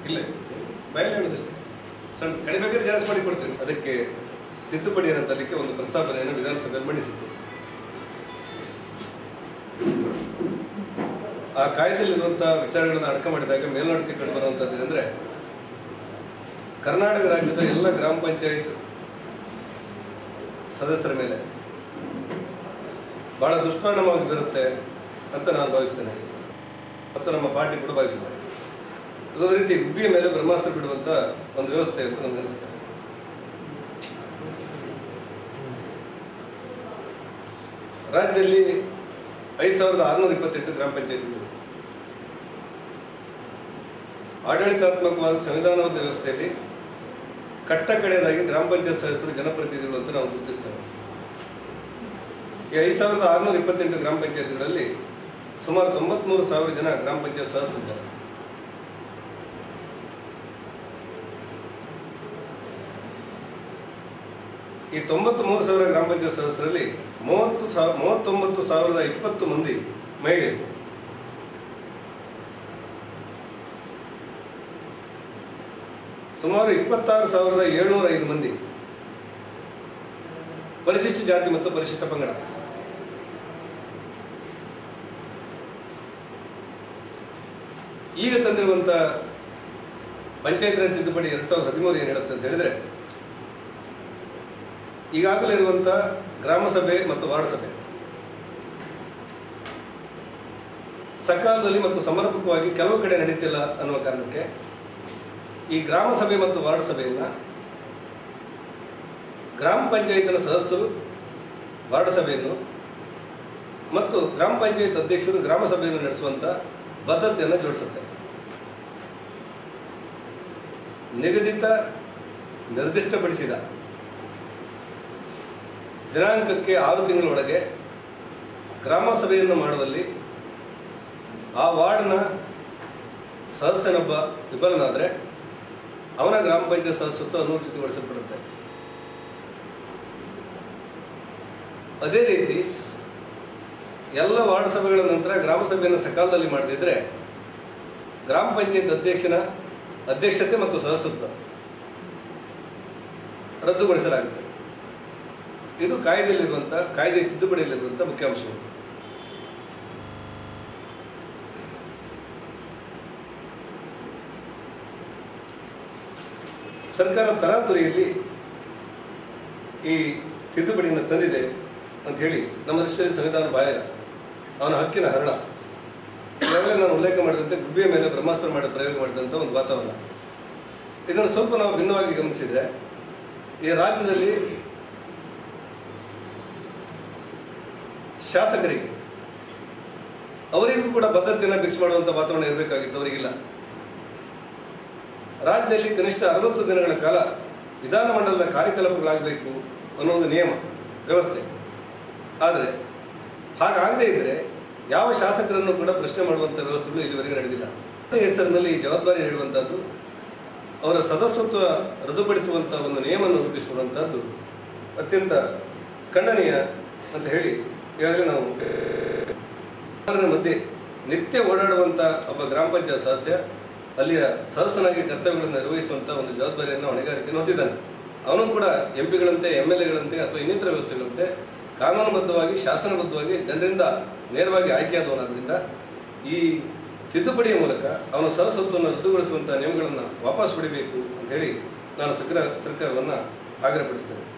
ಇಲ್ಲ ಬಯಲು ಹೇಳೋದಷ್ಟೇ ಸಣ್ಣ ಕಡಿಮೆ ಜಾಸ್ತಿ ಮಾಡಿ ಕೊಡ್ತೀನಿ. ಅದಕ್ಕೆ ತಿದ್ದುಪಡಿಯನ್ನು ತರಲಿಕ್ಕೆ ಒಂದು ಪ್ರಸ್ತಾವನೆಯನ್ನು ವಿಧಾನಸಭೆಯಲ್ಲಿ ಮಂಡಿಸಿತ್ತು. ಆ ಕಾಯ್ದೆಯಲ್ಲಿರುವಂತಹ ವಿಚಾರಗಳನ್ನು ಅಡಕ ಮಾಡಿದಾಗ ಮೇಲ್ನೋಟಕ್ಕೆ ಕಂಡುಬರುವಂಥದ್ದು ಏನಂದ್ರೆ, ಕರ್ನಾಟಕ ರಾಜ್ಯದ ಎಲ್ಲ ಗ್ರಾಮ ಪಂಚಾಯತ್ ಸದಸ್ಯರ ಮೇಲೆ ಬಹಳ ದುಷ್ಪರಿಣಾಮವಾಗಿ ಬೀರುತ್ತೆ ಅಂತ ನಾನು ಭಾವಿಸ್ತೇನೆ ಮತ್ತು ನಮ್ಮ ಪಾರ್ಟಿ ಕೂಡ ಭಾವಿಸಿದ್ದಾರೆ. ಅದೊಂದು ರೀತಿ ಗುಬ್ಬಿಯ ಮೇಲೆ ಬ್ರಹ್ಮಾಸ್ತ್ರ ಬಿಡುವಂತ ಒಂದು ವ್ಯವಸ್ಥೆ ಅಂತ ನಮ್ಗೆ ಅನಿಸ್ತದೆ. ರಾಜ್ಯದಲ್ಲಿ 5628 ಗ್ರಾಮ ಪಂಚಾಯತ್ಗಳು ಆಡಳಿತಾತ್ಮಕವಾದ ಸಂವಿಧಾನಬದ್ಧ ವ್ಯವಸ್ಥೆಯಲ್ಲಿ ಕಟ್ಟ ಕಡೆಯದಾಗಿ ಗ್ರಾಮ ಪಂಚಾಯತ್ ಸದಸ್ಯರು ಜನಪ್ರತಿನಿಧಿಗಳು ಅಂತ ನಾವು ಗುರುತಿಸ್ತೇವೆ. ಈ 5628 ಗ್ರಾಮ ಪಂಚಾಯತ್ಗಳಲ್ಲಿ ಸುಮಾರು 93,000 ಜನ ಗ್ರಾಮ ಪಂಚಾಯತ್ ಸದಸ್ಯರಿದ್ದಾರೆ. ಈ 93,000 ಗ್ರಾಮ ಪಂಚಾಯತ್ ಸದಸ್ಯರಲ್ಲಿ 39,020 ಮಂದಿ ಮಹಿಳೆಯರು. ಸುಮಾರು 26,705 ಮಂದಿ ಪರಿಶಿಷ್ಟ ಜಾತಿ ಮತ್ತು ಪರಿಶಿಷ್ಟ ಪಂಗಡ. ಈಗ ತಂದಿರುವಂತ ಪಂಚಾಯತ್ ರಾಜ್ ತಿದ್ದುಪಡಿ 2013 ಏನು ಹೇಳುತ್ತೆ ಅಂತ ಹೇಳಿದ್ರೆ, ಈಗಾಗಲೇ ಇರುವಂತ ಗ್ರಾಮ ಸಭೆ ಮತ್ತು ವಾರ್ಡ್ ಸಭೆ ಸಕಾಲದಲ್ಲಿ ಮತ್ತು ಸಮರ್ಪಕವಾಗಿ ಕೆಲವು ಕಡೆ ನಡೀತಿಲ್ಲ ಅನ್ನುವ ಕಾರಣಕ್ಕೆ ಈ ಗ್ರಾಮ ಸಭೆ ಮತ್ತು ವಾರ್ಡ್ ಸಭೆಯನ್ನ ಗ್ರಾಮ ಪಂಚಾಯತ್ನ ಸದಸ್ಯರು ವಾರ್ಡ್ ಸಭೆಯನ್ನು ಮತ್ತು ಗ್ರಾಮ ಪಂಚಾಯತ್ ಅಧ್ಯಕ್ಷರು ಗ್ರಾಮ ಸಭೆಯನ್ನು ನಡೆಸುವಂತ ಬದ್ಧತೆಯನ್ನು ಜೋಡಿಸುತ್ತೆ. ನಿಗದಿತ ನಿರ್ದಿಷ್ಟಪಡಿಸಿದ ದಿನಾಂಕಕ್ಕೆ 6 ತಿಂಗಳೊಳಗೆ ಗ್ರಾಮ ಸಭೆಯನ್ನು ಮಾಡುವಲ್ಲಿ ಆ ವಾರ್ಡ್ನ ಸದಸ್ಯನೊಬ್ಬ ವಿಫಲನಾದರೆ ಅವನ ಗ್ರಾಮ ಪಂಚಾಯತ್ ಸದಸ್ಯತ್ವ ಅನುಚಿತಗೊಳಿಸಲ್ಪಡುತ್ತೆ. ಅದೇ ರೀತಿ ಎಲ್ಲ ವಾರ್ಡ್ ಸಭೆಗಳ ನಂತರ ಗ್ರಾಮ ಸಭೆಯನ್ನು ಸಕಾಲದಲ್ಲಿ ಮಾಡದಿದ್ದರೆ ಗ್ರಾಮ ಪಂಚಾಯತ್ ಅಧ್ಯಕ್ಷನ ಅಧ್ಯಕ್ಷತೆ ಮತ್ತು ಸದಸ್ಯತ್ವ ರದ್ದುಗೊಳಿಸಲಾಗುತ್ತೆ. ಇದು ಕಾಯ್ದೆಯಲ್ಲಿರುವಂಥ ಕಾಯ್ದೆ ತಿದ್ದುಪಡಿಯಲ್ಲಿರುವಂಥ ಮುಖ್ಯ ಅಂಶಗಳು. ಸರ್ಕಾರ ತರಾತುರಿಯಲ್ಲಿ ಈ ತಿದ್ದುಪಡಿಯನ್ನು ತಂದಿದೆ ಅಂತ ಹೇಳಿ ನಮ್ಮ ದೃಷ್ಟಿಯಲ್ಲಿ ಸಂವಿಧಾನ ಬಾಹಿರ, ಅವನ ಹಕ್ಕಿನ ಹರಣ. ಈಗಾಗಲೇ ನಾನು ಉಲ್ಲೇಖ ಮಾಡಿದಂತೆ ಗುಬ್ಬಿಯ ಮೇಲೆ ಬ್ರಹ್ಮಾಸ್ತ್ರ ಮಾಡಿ ಪ್ರಯೋಗ ಮಾಡಿದಂಥ ಒಂದು ವಾತಾವರಣ. ಇದನ್ನು ಸ್ವಲ್ಪ ನಾವು ಭಿನ್ನವಾಗಿ ಗಮನಿಸಿದರೆ, ಈ ರಾಜ್ಯದಲ್ಲಿ ಶಾಸಕರಿಗೆ ಅವರಿಗೂ ಕೂಡ ಬದ್ಧತೆಯನ್ನು ಫಿಕ್ಸ್ ಮಾಡುವಂಥ ವಾತಾವರಣ ಇರಬೇಕಾಗಿತ್ತು, ಅವರಿಗಿಲ್ಲ. ರಾಜ್ಯದಲ್ಲಿ ಕನಿಷ್ಠ 60 ದಿನಗಳ ಕಾಲ ವಿಧಾನಮಂಡಲದ ಕಾರ್ಯಕಲಾಪಗಳಾಗಬೇಕು ಅನ್ನೋದು ನಿಯಮ ವ್ಯವಸ್ಥೆ. ಆದರೆ ಹಾಗಾಗದೇ ಇದ್ದರೆ ಯಾವ ಶಾಸಕರನ್ನು ಕೂಡ ಪ್ರಶ್ನೆ ಮಾಡುವಂಥ ವ್ಯವಸ್ಥೆಗಳು ಇಲ್ಲಿವರೆಗೆ ನಡೆದಿಲ್ಲ. ಹೆಸರಿನಲ್ಲಿ ಈ ಜವಾಬ್ದಾರಿ ನೀಡುವಂಥದ್ದು, ಅವರ ಸದಸ್ಯತ್ವ ರದ್ದುಪಡಿಸುವಂಥ ಒಂದು ನಿಯಮವನ್ನು ರೂಪಿಸುವಂಥದ್ದು ಅತ್ಯಂತ ಖಂಡನೀಯ ಅಂತ ಹೇಳಿ ಈಗಾಗಲೇ ನಾವು ಮಧ್ಯೆ ನಿತ್ಯ ಓಡಾಡುವಂಥ ಒಬ್ಬ ಗ್ರಾಮ ಪಂಚಾಯತ್ ಸದಸ್ಯ ಅಲ್ಲಿಯ ಸದಸ್ಯನಾಗಿ ಕರ್ತವ್ಯಗಳನ್ನು ನಿರ್ವಹಿಸುವಂಥ ಒಂದು ಜವಾಬ್ದಾರಿಯನ್ನು ಹೊಣೆಗಾರಿಕೆಯನ್ನು ಹೊಂದಿದ್ದಾನೆ. ಅವನು ಕೂಡ ಎಂಪಿಗಳಂತೆ MLAಗಳಂತೆ ಅಥವಾ ಇನ್ನಿತರ ವ್ಯವಸ್ಥೆಗಳಂತೆ ಕಾನೂನುಬದ್ಧವಾಗಿ ಶಾಸನಬದ್ಧವಾಗಿ ಜನರಿಂದ ನೇರವಾಗಿ ಆಯ್ಕೆಯಾದವನಾದ್ರಿಂದ ಈ ತಿದ್ದುಪಡಿಯ ಮೂಲಕ ಅವನ ಸದಸ್ಯತ್ವವನ್ನು ರದ್ದುಗೊಳಿಸುವಂಥ ನಿಯಮಗಳನ್ನು ವಾಪಸ್ ಪಡಿಬೇಕು ಅಂತ ಹೇಳಿ ನಾನು ಸರ್ಕಾರವನ್ನು ಆಗ್ರಹಪಡಿಸ್ತೇನೆ.